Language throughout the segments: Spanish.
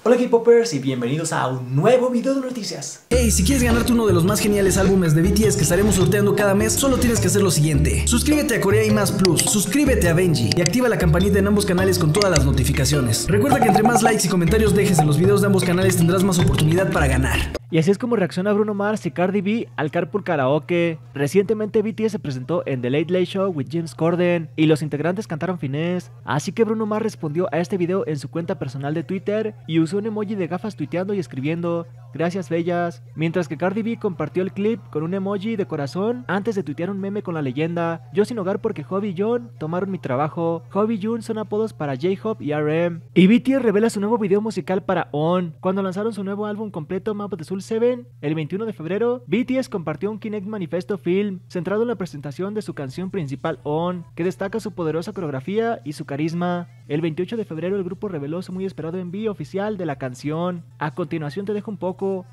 Hola K-Popers y bienvenidos a un nuevo video de noticias. Hey, si quieres ganarte uno de los más geniales álbumes de BTS que estaremos sorteando cada mes, solo tienes que hacer lo siguiente: suscríbete a Corea y Más Plus, suscríbete a Benji y activa la campanita en ambos canales con todas las notificaciones. Recuerda que entre más likes y comentarios dejes en los videos de ambos canales tendrás más oportunidad para ganar. Y así es como reacciona Bruno Mars y Cardi B al Carpool Karaoke. Recientemente BTS se presentó en The Late Late Show with James Corden y los integrantes cantaron Finesse. Así que Bruno Mars respondió a este video en su cuenta personal de Twitter y usó un emoji de gafas tuiteando y escribiendo "Gracias bellas", mientras que Cardi B compartió el clip con un emoji de corazón antes de tuitear un meme con la leyenda "Yo sin hogar porque Hobi y John tomaron mi trabajo". Hobi y Jun son apodos para J-Hope y RM. Y BTS revela su nuevo video musical para ON. Cuando lanzaron su nuevo álbum completo Map of the Soul 7 el 21 de febrero, BTS compartió un Kinect Manifesto Film centrado en la presentación de su canción principal ON, que destaca su poderosa coreografía y su carisma. El 28 de febrero el grupo reveló su muy esperado envío oficial de la canción. A continuación te dejo un poco.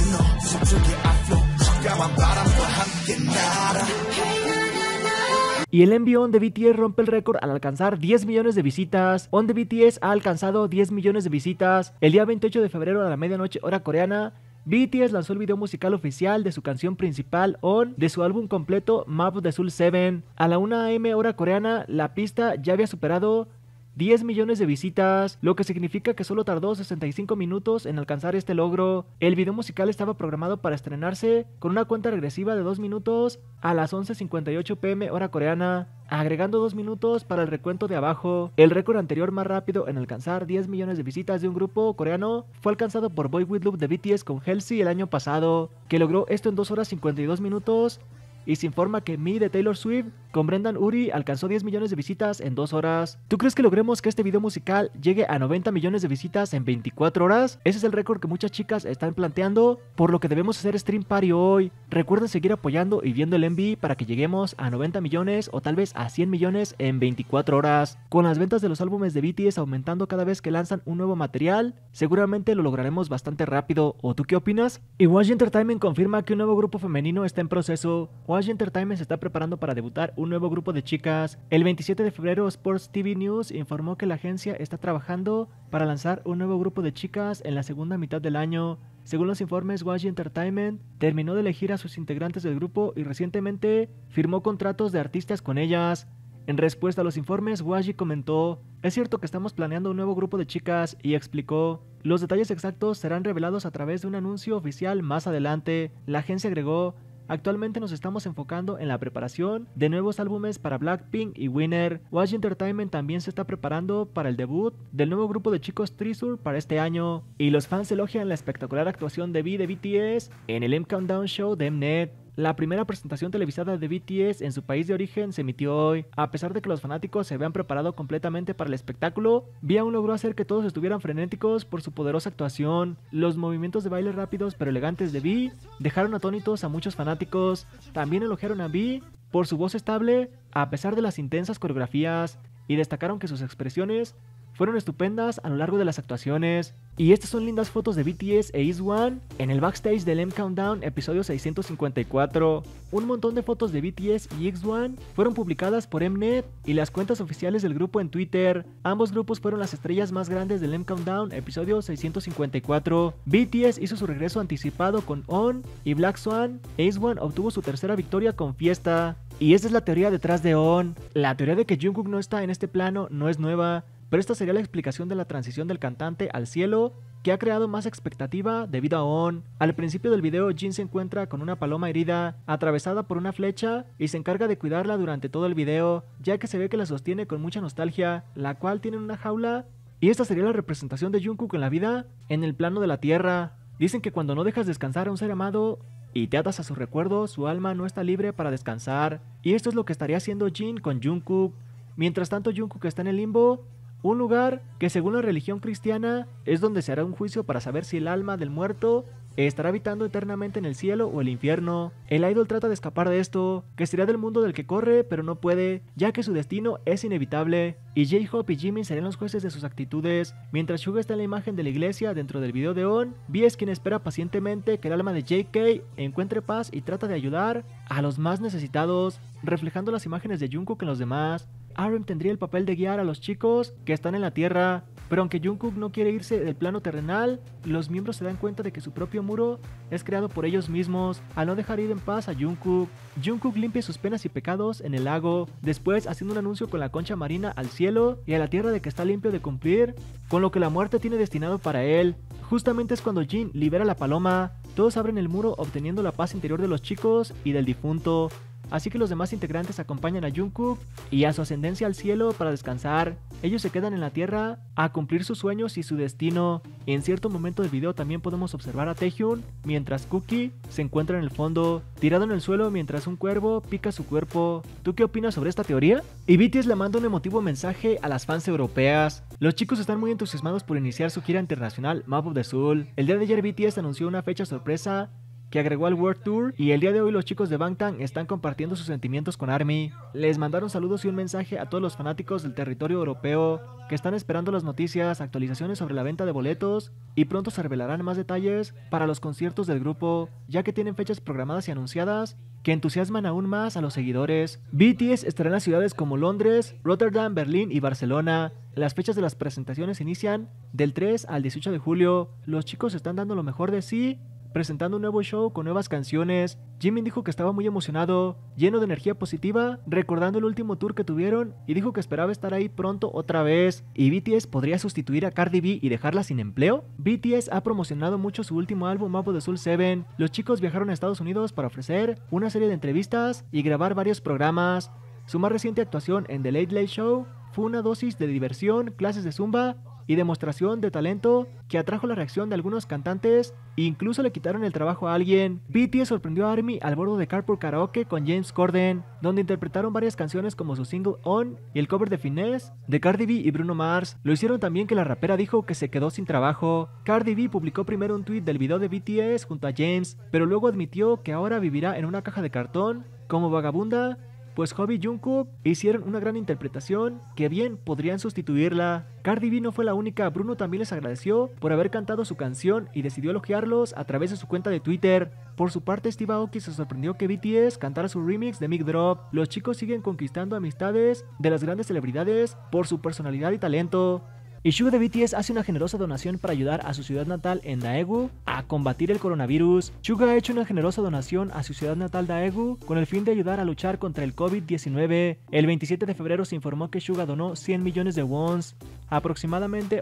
Y el envío ON de BTS rompe el récord al alcanzar 10 millones de visitas. ON de BTS ha alcanzado 10 millones de visitas. El día 28 de febrero a la medianoche hora coreana, BTS lanzó el video musical oficial de su canción principal ON de su álbum completo Map of the Soul 7. A la 1 AM hora coreana, la pista ya había superado 10 millones de visitas, lo que significa que solo tardó 65 minutos en alcanzar este logro. El video musical estaba programado para estrenarse con una cuenta regresiva de 2 minutos a las 11:58 PM hora coreana, agregando 2 minutos para el recuento de abajo. El récord anterior más rápido en alcanzar 10 millones de visitas de un grupo coreano fue alcanzado por Boy With Luv de BTS con Halsey el año pasado, que logró esto en 2 horas 52 minutos. Y se informa que Me de Taylor Swift con Brendan Urie alcanzó 10 millones de visitas en 2 horas. ¿Tú crees que logremos que este video musical llegue a 90 millones de visitas en 24 horas? Ese es el récord que muchas chicas están planteando, por lo que debemos hacer stream party hoy. Recuerden seguir apoyando y viendo el MV para que lleguemos a 90 millones o tal vez a 100 millones en 24 horas. Con las ventas de los álbumes de BTS aumentando cada vez que lanzan un nuevo material, seguramente lo lograremos bastante rápido. ¿O tú qué opinas? Y YG Entertainment confirma que un nuevo grupo femenino está en proceso. YG Entertainment se está preparando para debutar un nuevo grupo de chicas. El 27 de febrero Sports TV News informó que la agencia está trabajando para lanzar un nuevo grupo de chicas en la segunda mitad del año. Según los informes, YG Entertainment terminó de elegir a sus integrantes del grupo y recientemente firmó contratos de artistas con ellas. En respuesta a los informes, YG comentó: "Es cierto que estamos planeando un nuevo grupo de chicas", y explicó: "Los detalles exactos serán revelados a través de un anuncio oficial más adelante". La agencia agregó: "Actualmente nos estamos enfocando en la preparación de nuevos álbumes para Blackpink y Winner". YG Entertainment también se está preparando para el debut del nuevo grupo de chicos Treasure para este año. Y los fans elogian la espectacular actuación de V de BTS en el M Countdown Show de Mnet. La primera presentación televisada de BTS en su país de origen se emitió hoy. A pesar de que los fanáticos se habían preparado completamente para el espectáculo, V aún logró hacer que todos estuvieran frenéticos por su poderosa actuación. Los movimientos de baile rápidos pero elegantes de V dejaron atónitos a muchos fanáticos. También elogiaron a V por su voz estable a pesar de las intensas coreografías y destacaron que sus expresiones fueron estupendas a lo largo de las actuaciones. Y estas son lindas fotos de BTS e IZ*ONE en el backstage del M Countdown episodio 654. Un montón de fotos de BTS y IZ*ONE fueron publicadas por Mnet y las cuentas oficiales del grupo en Twitter. Ambos grupos fueron las estrellas más grandes del M Countdown episodio 654. BTS hizo su regreso anticipado con ON y Black Swan e IZ*ONE obtuvo su tercera victoria con Fiesta. Y esta es la teoría detrás de ON. La teoría de que Jungkook no está en este plano no es nueva, pero esta sería la explicación de la transición del cantante al cielo, que ha creado más expectativa debido a ON. Al principio del video, Jin se encuentra con una paloma herida, atravesada por una flecha, y se encarga de cuidarla durante todo el video, ya que se ve que la sostiene con mucha nostalgia, la cual tiene en una jaula. Y esta sería la representación de Jungkook en la vida, en el plano de la tierra. Dicen que cuando no dejas descansar a un ser amado y te atas a su recuerdo, su alma no está libre para descansar. Y esto es lo que estaría haciendo Jin con Jungkook. Mientras tanto, Jungkook está en el limbo, un lugar que según la religión cristiana es donde se hará un juicio para saber si el alma del muerto estará habitando eternamente en el cielo o el infierno. El idol trata de escapar de esto, que sería del mundo del que corre pero no puede, ya que su destino es inevitable. Y J-Hope y Jimin serían los jueces de sus actitudes. Mientras Suga está en la imagen de la iglesia dentro del video de ON, V es quien espera pacientemente que el alma de JK encuentre paz y trata de ayudar a los más necesitados, reflejando las imágenes de Jungkook en los demás. RM tendría el papel de guiar a los chicos que están en la tierra. Pero aunque Jungkook no quiere irse del plano terrenal, los miembros se dan cuenta de que su propio muro es creado por ellos mismos. Al no dejar ir en paz a Jungkook, Jungkook limpia sus penas y pecados en el lago, después haciendo un anuncio con la concha marina al cielo y a la tierra de que está limpio de cumplir con lo que la muerte tiene destinado para él. Justamente es cuando Jin libera la paloma, todos abren el muro obteniendo la paz interior de los chicos y del difunto. Así que los demás integrantes acompañan a Jungkook y a su ascendencia al cielo para descansar. Ellos se quedan en la tierra a cumplir sus sueños y su destino. En cierto momento del video también podemos observar a Taehyun mientras Cookie se encuentra en el fondo, tirado en el suelo mientras un cuervo pica su cuerpo. ¿Tú qué opinas sobre esta teoría? Y BTS le manda un emotivo mensaje a las fans europeas. Los chicos están muy entusiasmados por iniciar su gira internacional Map of the Soul. El día de ayer BTS anunció una fecha sorpresa que agregó al World Tour y el día de hoy los chicos de Bangtan están compartiendo sus sentimientos con ARMY. Les mandaron saludos y un mensaje a todos los fanáticos del territorio europeo que están esperando las noticias, actualizaciones sobre la venta de boletos y pronto se revelarán más detalles para los conciertos del grupo, ya que tienen fechas programadas y anunciadas que entusiasman aún más a los seguidores. BTS estará en las ciudades como Londres, Rotterdam, Berlín y Barcelona. Las fechas de las presentaciones inician del 3 al 18 de julio. Los chicos están dando lo mejor de sí, presentando un nuevo show con nuevas canciones. Jimin dijo que estaba muy emocionado, lleno de energía positiva, recordando el último tour que tuvieron y dijo que esperaba estar ahí pronto otra vez. ¿Y BTS podría sustituir a Cardi B y dejarla sin empleo? BTS ha promocionado mucho su último álbum Map of the Soul 7. Los chicos viajaron a Estados Unidos para ofrecer una serie de entrevistas y grabar varios programas. Su más reciente actuación en The Late Late Show fue una dosis de diversión, clases de zumba y demostración de talento que atrajo la reacción de algunos cantantes e incluso le quitaron el trabajo a alguien. BTS sorprendió a ARMY al bordo de Carpool Karaoke con James Corden, donde interpretaron varias canciones como su single On y el cover de Finesse de Cardi B y Bruno Mars. Lo hicieron también que la rapera dijo que se quedó sin trabajo. Cardi B publicó primero un tweet del video de BTS junto a James, pero luego admitió que ahora vivirá en una caja de cartón como vagabunda, pues Hobi y Jungkook hicieron una gran interpretación que bien podrían sustituirla. Cardi B no fue la única, Bruno también les agradeció por haber cantado su canción y decidió elogiarlos a través de su cuenta de Twitter. Por su parte, Steve Aoki se sorprendió que BTS cantara su remix de Mic Drop. Los chicos siguen conquistando amistades de las grandes celebridades por su personalidad y talento. Y Suga de BTS hace una generosa donación para ayudar a su ciudad natal en Daegu a combatir el coronavirus. Suga ha hecho una generosa donación a su ciudad natal Daegu con el fin de ayudar a luchar contra el COVID-19. El 27 de febrero se informó que Suga donó 100 millones de wons, aproximadamente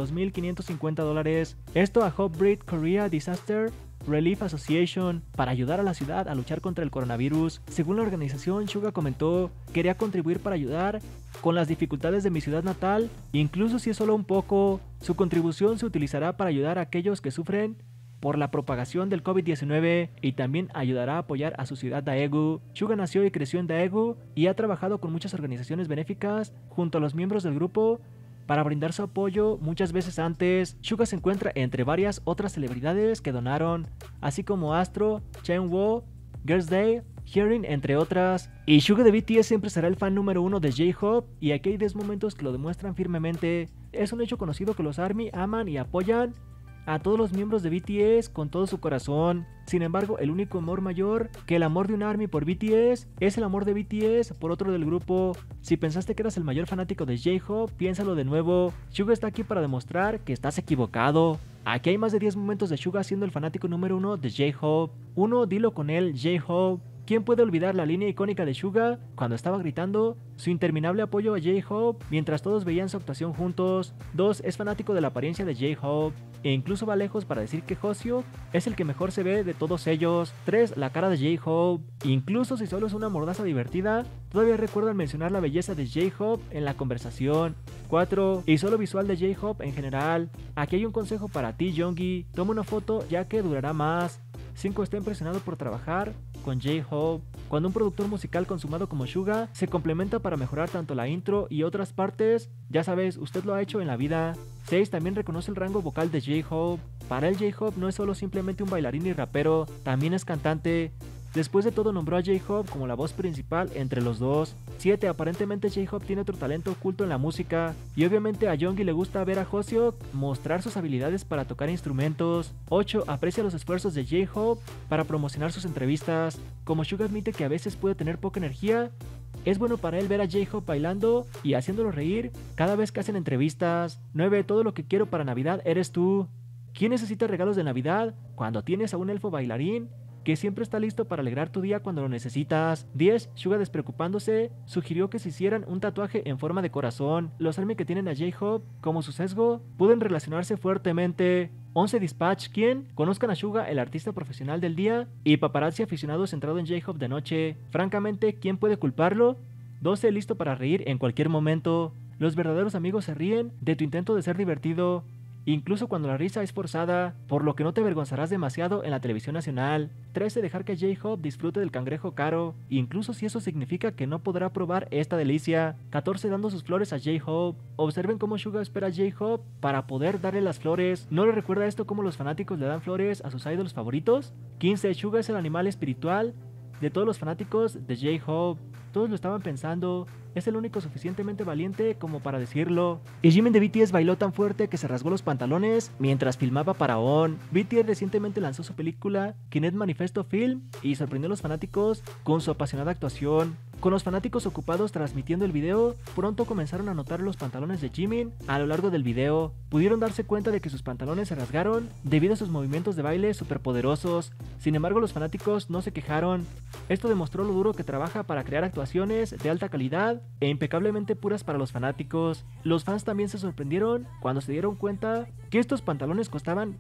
$82.550. Esto a Hope Breed Korea Disaster Relief Association para ayudar a la ciudad a luchar contra el coronavirus. Según la organización, Suga comentó: quería contribuir para ayudar con las dificultades de mi ciudad natal, incluso si es solo un poco. Su contribución se utilizará para ayudar a aquellos que sufren por la propagación del COVID-19 y también ayudará a apoyar a su ciudad Daegu. Suga nació y creció en Daegu y ha trabajado con muchas organizaciones benéficas junto a los miembros del grupo para brindar su apoyo muchas veces antes. Suga se encuentra entre varias otras celebridades que donaron, así como Astro, Chen Wo, Girls' Day, Hearing, entre otras. Y Suga de BTS siempre será el fan número uno de J-Hope, y aquí hay 10 momentos que lo demuestran firmemente. Es un hecho conocido que los ARMY aman y apoyan a todos los miembros de BTS con todo su corazón. Sin embargo, el único amor mayor que el amor de un ARMY por BTS es el amor de BTS por otro del grupo. Si pensaste que eras el mayor fanático de J-Hope, piénsalo de nuevo. Suga está aquí para demostrar que estás equivocado. Aquí hay más de 10 momentos de Suga siendo el fanático número uno de J-Hope. 1. Dilo con él, J-Hope. ¿Quién puede olvidar la línea icónica de Suga cuando estaba gritando su interminable apoyo a J-Hope mientras todos veían su actuación juntos? 2. Es fanático de la apariencia de J-Hope e incluso va lejos para decir que Hoseok es el que mejor se ve de todos ellos. 3. La cara de J-Hope. Incluso si solo es una mordaza divertida, todavía recuerdan mencionar la belleza de J-Hope en la conversación. 4. Y solo visual de J-Hope en general. Aquí hay un consejo para ti, Yoongi. Toma una foto ya que durará más. 5. Está impresionado por trabajar con J-Hope. Cuando un productor musical consumado como Suga se complementa para mejorar tanto la intro y otras partes, ya sabes, usted lo ha hecho en la vida. 6. También reconoce el rango vocal de J-Hope. Para él, J-Hope no es solo simplemente un bailarín y rapero, también es cantante. Después de todo, nombró a J-Hope como la voz principal entre los dos. 7. Aparentemente J-Hope tiene otro talento oculto en la música, y obviamente a Yoongi le gusta ver a Hoseok mostrar sus habilidades para tocar instrumentos. 8. Aprecia los esfuerzos de J-Hope para promocionar sus entrevistas. Como Suga admite que a veces puede tener poca energía, Es bueno para él ver a J-Hope bailando y haciéndolo reír cada vez que hacen entrevistas. 9. Todo lo que quiero para Navidad eres tú. ¿Quién necesita regalos de Navidad cuando tienes a un elfo bailarín que siempre está listo para alegrar tu día cuando lo necesitas? 10. Suga, despreocupándose, sugirió que se hicieran un tatuaje en forma de corazón. Los ARMY que tienen a J-Hope como su sesgo pueden relacionarse fuertemente. 11. Dispatch, ¿quién? Conozcan a Suga, el artista profesional del día, y paparazzi aficionado centrado en J-Hope de noche. Francamente, ¿quién puede culparlo? 12. Listo para reír en cualquier momento. Los verdaderos amigos se ríen de tu intento de ser divertido, incluso cuando la risa es forzada, por lo que no te avergonzarás demasiado en la televisión nacional. 13. Dejar que J-Hope disfrute del cangrejo caro, incluso si eso significa que no podrá probar esta delicia. 14. Dando sus flores a J-Hope. Observen cómo Suga espera a J-Hope para poder darle las flores. ¿No le recuerda esto como los fanáticos le dan flores a sus ídolos favoritos? 15. Suga es el animal espiritual de todos los fanáticos de J-Hope. Todos lo estaban pensando. Es el único suficientemente valiente como para decirlo. Y Jimin de BTS bailó tan fuerte que se rasgó los pantalones mientras filmaba para ON. BTS recientemente lanzó su película Kinet Manifesto Film y sorprendió a los fanáticos con su apasionada actuación. Con los fanáticos ocupados transmitiendo el video, pronto comenzaron a notar los pantalones de Jimin a lo largo del video. Pudieron darse cuenta de que sus pantalones se rasgaron debido a sus movimientos de baile superpoderosos. Sin embargo, los fanáticos no se quejaron. Esto demostró lo duro que trabaja para crear actuaciones de alta calidad e impecablemente puras para los fanáticos. Los fans también se sorprendieron cuando se dieron cuenta que estos pantalones costaban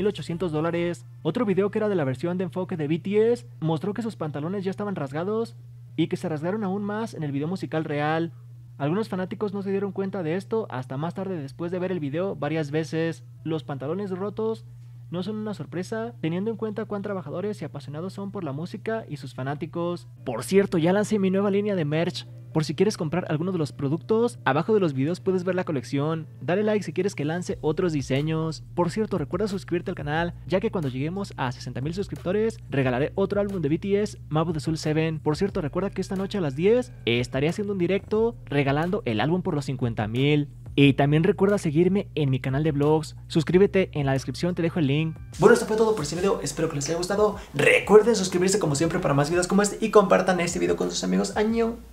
$5,800. Otro video que era de la versión de enfoque de BTS mostró que sus pantalones ya estaban rasgados y que se rasgaron aún más en el video musical real. Algunos fanáticos no se dieron cuenta de esto hasta más tarde después de ver el video varias veces. Los pantalones rotos no son una sorpresa, teniendo en cuenta cuán trabajadores y apasionados son por la música y sus fanáticos. Por cierto, ya lancé mi nueva línea de merch. Por si quieres comprar alguno de los productos, abajo de los videos puedes ver la colección. Dale like si quieres que lance otros diseños. Por cierto, recuerda suscribirte al canal, ya que cuando lleguemos a 60,000 suscriptores, regalaré otro álbum de BTS, Map of the Soul 7. Por cierto, recuerda que esta noche a las 10 estaré haciendo un directo regalando el álbum por los 50,000. Y también recuerda seguirme en mi canal de vlogs. Suscríbete, en la descripción te dejo el link. Bueno, esto fue todo por este video, espero que les haya gustado. Recuerden suscribirse como siempre para más videos como este y compartan este video con sus amigos. ¡Año!